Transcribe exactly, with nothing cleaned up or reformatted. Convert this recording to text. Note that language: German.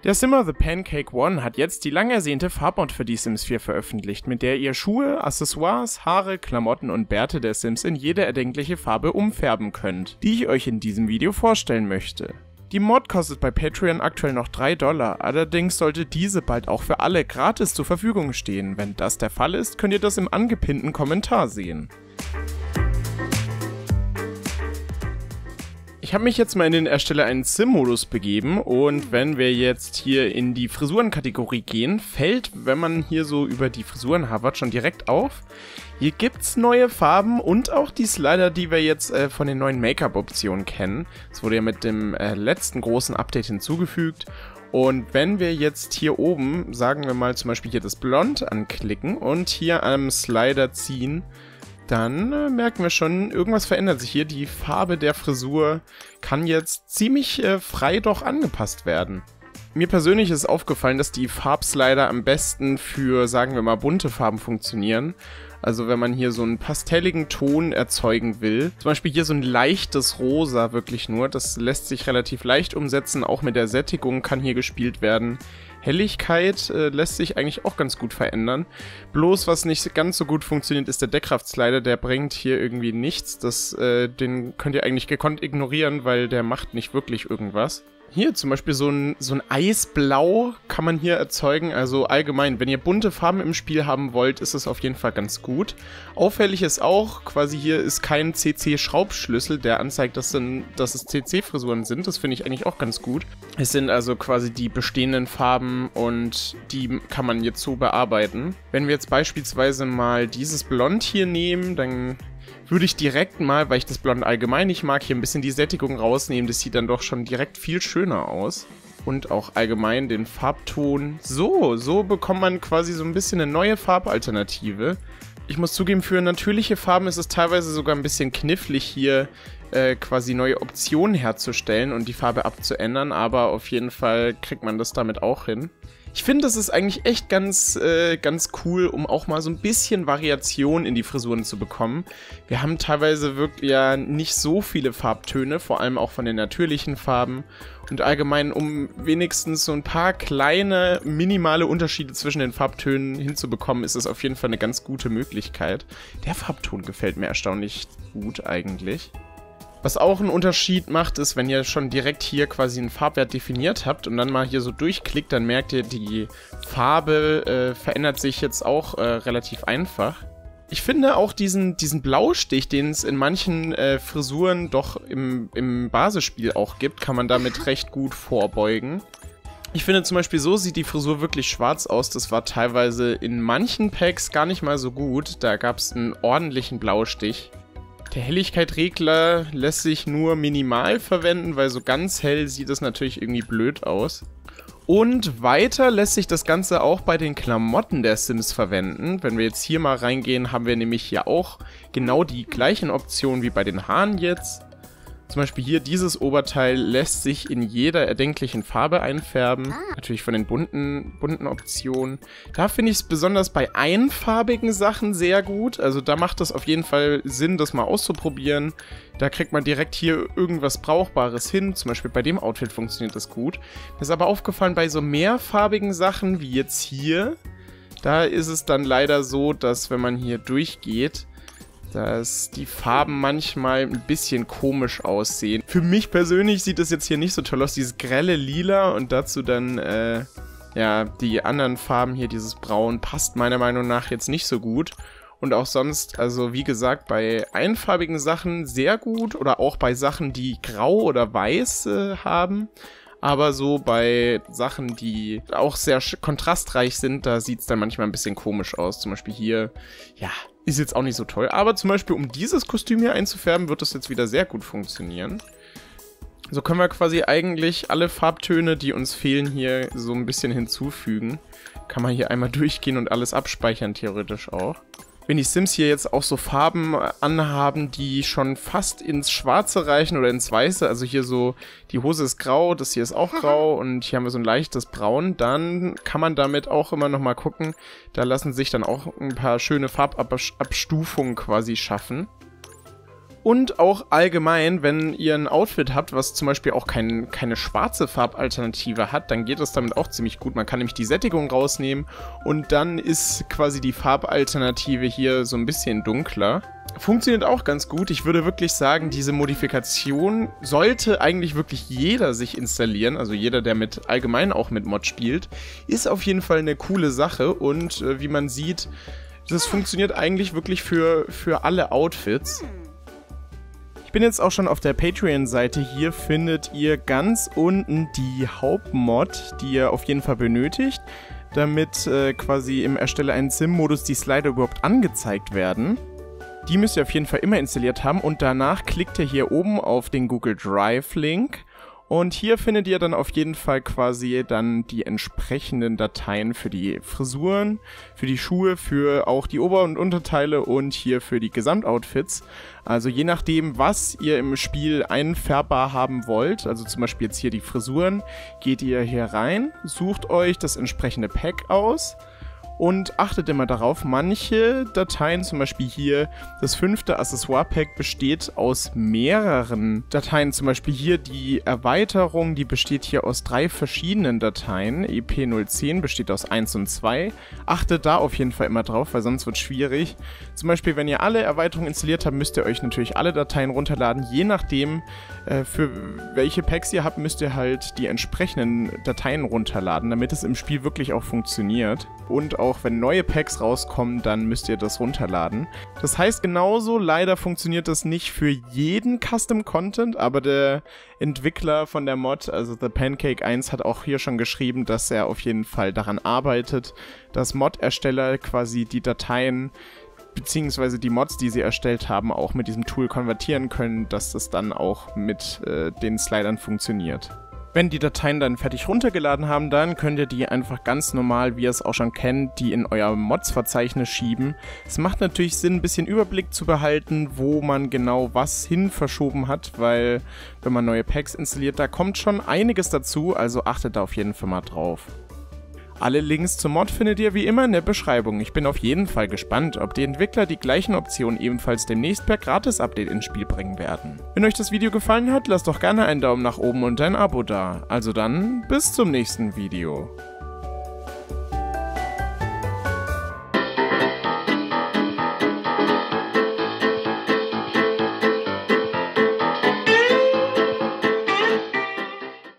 Der Simmer The Pancake One hat jetzt die lang ersehnte Farbmod für die Sims vier veröffentlicht, mit der ihr Schuhe, Accessoires, Haare, Klamotten und Bärte der Sims in jede erdenkliche Farbe umfärben könnt, die ich euch in diesem Video vorstellen möchte. Die Mod kostet bei Patreon aktuell noch drei Dollar, allerdings sollte diese bald auch für alle gratis zur Verfügung stehen. Wenn das der Fall ist, könnt ihr das im angepinnten Kommentar sehen. Ich habe mich jetzt mal in den Erstelle einen Sim-Modus begeben und wenn wir jetzt hier in die Frisuren-Kategorie gehen, fällt, wenn man hier so über die Frisuren hovert, schon direkt auf. Hier gibt's neue Farben und auch die Slider, die wir jetzt äh, von den neuen Make-up-Optionen kennen. Das wurde ja mit dem äh, letzten großen Update hinzugefügt. Und wenn wir jetzt hier oben, sagen wir mal zum Beispiel hier das Blond anklicken und hier am Slider ziehen, dann äh, merken wir schon, irgendwas verändert sich hier. Die Farbe der Frisur kann jetzt ziemlich äh, frei doch angepasst werden. Mir persönlich ist aufgefallen, dass die Farbslider am besten für, sagen wir mal, bunte Farben funktionieren. Also wenn man hier so einen pastelligen Ton erzeugen will, zum Beispiel hier so ein leichtes Rosa wirklich nur, das lässt sich relativ leicht umsetzen, auch mit der Sättigung kann hier gespielt werden. Helligkeit äh, lässt sich eigentlich auch ganz gut verändern. Bloß was nicht ganz so gut funktioniert, ist der Deckkraftslider, der bringt hier irgendwie nichts. Das, äh, den könnt ihr eigentlich gekonnt ignorieren, weil der macht nicht wirklich irgendwas. Hier zum Beispiel so ein, so ein Eisblau kann man hier erzeugen, also allgemein, wenn ihr bunte Farben im Spiel haben wollt, ist es auf jeden Fall ganz gut. Auffällig ist auch, quasi hier ist kein C C-Schraubschlüssel, der anzeigt, dass, dann, dass es C C-Frisuren sind, das finde ich eigentlich auch ganz gut. Es sind also quasi die bestehenden Farben und die kann man jetzt so bearbeiten. Wenn wir jetzt beispielsweise mal dieses Blond hier nehmen, dann würde ich direkt mal, weil ich das Blond allgemein nicht mag, hier ein bisschen die Sättigung rausnehmen. Das sieht dann doch schon direkt viel schöner aus. Und auch allgemein den Farbton. So, so bekommt man quasi so ein bisschen eine neue Farbalternative. Ich muss zugeben, für natürliche Farben ist es teilweise sogar ein bisschen knifflig hier äh, quasi neue Optionen herzustellen und die Farbe abzuändern. Aber auf jeden Fall kriegt man das damit auch hin. Ich finde, das ist eigentlich echt ganz, äh, ganz cool, um auch mal so ein bisschen Variation in die Frisuren zu bekommen. Wir haben teilweise wirklich ja nicht so viele Farbtöne, vor allem auch von den natürlichen Farben. Und allgemein, um wenigstens so ein paar kleine, minimale Unterschiede zwischen den Farbtönen hinzubekommen, ist es auf jeden Fall eine ganz gute Möglichkeit. Der Farbton gefällt mir erstaunlich gut eigentlich. Was auch einen Unterschied macht, ist, wenn ihr schon direkt hier quasi einen Farbwert definiert habt und dann mal hier so durchklickt, dann merkt ihr, die Farbe äh, verändert sich jetzt auch äh, relativ einfach. Ich finde auch diesen, diesen Blaustich, den es in manchen äh, Frisuren doch im, im Basisspiel auch gibt, kann man damit recht gut vorbeugen. Ich finde zum Beispiel, so sieht die Frisur wirklich schwarz aus. Das war teilweise in manchen Packs gar nicht mal so gut. Da gab es einen ordentlichen Blaustich. Der Helligkeitsregler lässt sich nur minimal verwenden, weil so ganz hell sieht es natürlich irgendwie blöd aus. Und weiter lässt sich das Ganze auch bei den Klamotten der Sims verwenden. Wenn wir jetzt hier mal reingehen, haben wir nämlich hier auch genau die gleichen Optionen wie bei den Haaren jetzt. Zum Beispiel hier, dieses Oberteil lässt sich in jeder erdenklichen Farbe einfärben. Natürlich von den bunten, bunten Optionen. Da finde ich es besonders bei einfarbigen Sachen sehr gut. Also da macht es auf jeden Fall Sinn, das mal auszuprobieren. Da kriegt man direkt hier irgendwas Brauchbares hin. Zum Beispiel bei dem Outfit funktioniert das gut. Mir ist aber aufgefallen, bei so mehrfarbigen Sachen wie jetzt hier, da ist es dann leider so, dass wenn man hier durchgeht, dass die Farben manchmal ein bisschen komisch aussehen. Für mich persönlich sieht das jetzt hier nicht so toll aus, dieses grelle Lila und dazu dann, äh, ja, die anderen Farben hier, dieses Braun, passt meiner Meinung nach jetzt nicht so gut. Und auch sonst, also wie gesagt, bei einfarbigen Sachen sehr gut oder auch bei Sachen, die grau oder weiß äh, haben. Aber so bei Sachen, die auch sehr kontrastreich sind, da sieht es dann manchmal ein bisschen komisch aus. Zum Beispiel hier, ja, ist jetzt auch nicht so toll. Aber zum Beispiel, um dieses Kostüm hier einzufärben, wird das jetzt wieder sehr gut funktionieren. So können wir quasi eigentlich alle Farbtöne, die uns fehlen, hier so ein bisschen hinzufügen. Kann man hier einmal durchgehen und alles abspeichern, theoretisch auch. Wenn die Sims hier jetzt auch so Farben anhaben, die schon fast ins Schwarze reichen oder ins Weiße, also hier so, die Hose ist grau, das hier ist auch grau und hier haben wir so ein leichtes Braun, dann kann man damit auch immer nochmal gucken, da lassen sich dann auch ein paar schöne Farbabstufungen quasi schaffen. Und auch allgemein, wenn ihr ein Outfit habt, was zum Beispiel auch kein, keine schwarze Farbalternative hat, dann geht das damit auch ziemlich gut. Man kann nämlich die Sättigung rausnehmen und dann ist quasi die Farbalternative hier so ein bisschen dunkler. Funktioniert auch ganz gut. Ich würde wirklich sagen, diese Modifikation sollte eigentlich wirklich jeder sich installieren. Also jeder, der mit allgemein auch mit Mod spielt, ist auf jeden Fall eine coole Sache. Und äh, wie man sieht, das funktioniert eigentlich wirklich für, für alle Outfits. Ich bin jetzt auch schon auf der Patreon-Seite. Hier findet ihr ganz unten die Hauptmod, die ihr auf jeden Fall benötigt, damit äh, quasi im Erstelle einen Sim-Modus die Slider überhaupt angezeigt werden. Die müsst ihr auf jeden Fall immer installiert haben und danach klickt ihr hier oben auf den Google Drive-Link. Und hier findet ihr dann auf jeden Fall quasi dann die entsprechenden Dateien für die Frisuren, für die Schuhe, für auch die Ober- und Unterteile und hier für die Gesamtoutfits. Also je nachdem, was ihr im Spiel einfärbbar haben wollt, also zum Beispiel jetzt hier die Frisuren, geht ihr hier rein, sucht euch das entsprechende Pack aus. Und achtet immer darauf, manche Dateien, zum Beispiel hier das fünfte Accessoire-Pack, besteht aus mehreren Dateien. Zum Beispiel hier die Erweiterung, die besteht hier aus drei verschiedenen Dateien. E P null zehn besteht aus eins und zwei. Achtet da auf jeden Fall immer drauf, weil sonst wird es schwierig. Zum Beispiel, wenn ihr alle Erweiterungen installiert habt, müsst ihr euch natürlich alle Dateien runterladen. Je nachdem, äh, für welche Packs ihr habt, müsst ihr halt die entsprechenden Dateien runterladen, damit es im Spiel wirklich auch funktioniert. Und auch wenn neue Packs rauskommen, dann müsst ihr das runterladen. Das heißt genauso, leider funktioniert das nicht für jeden Custom-Content, aber der Entwickler von der Mod, also The Pancake eins, hat auch hier schon geschrieben, dass er auf jeden Fall daran arbeitet, dass Mod-Ersteller quasi die Dateien beziehungsweise die Mods, die sie erstellt haben, auch mit diesem Tool konvertieren können, dass das dann auch mit äh, den Slidern funktioniert. Wenn die Dateien dann fertig runtergeladen haben, dann könnt ihr die einfach ganz normal, wie ihr es auch schon kennt, die in euer Mods-Verzeichnis schieben. Es macht natürlich Sinn, ein bisschen Überblick zu behalten, wo man genau was hin verschoben hat, weil wenn man neue Packs installiert, da kommt schon einiges dazu, also achtet da auf jeden Fall mal drauf. Alle Links zum Mod findet ihr wie immer in der Beschreibung. Ich bin auf jeden Fall gespannt, ob die Entwickler die gleichen Optionen ebenfalls demnächst per Gratis-Update ins Spiel bringen werden. Wenn euch das Video gefallen hat, lasst doch gerne einen Daumen nach oben und ein Abo da. Also dann, bis zum nächsten Video.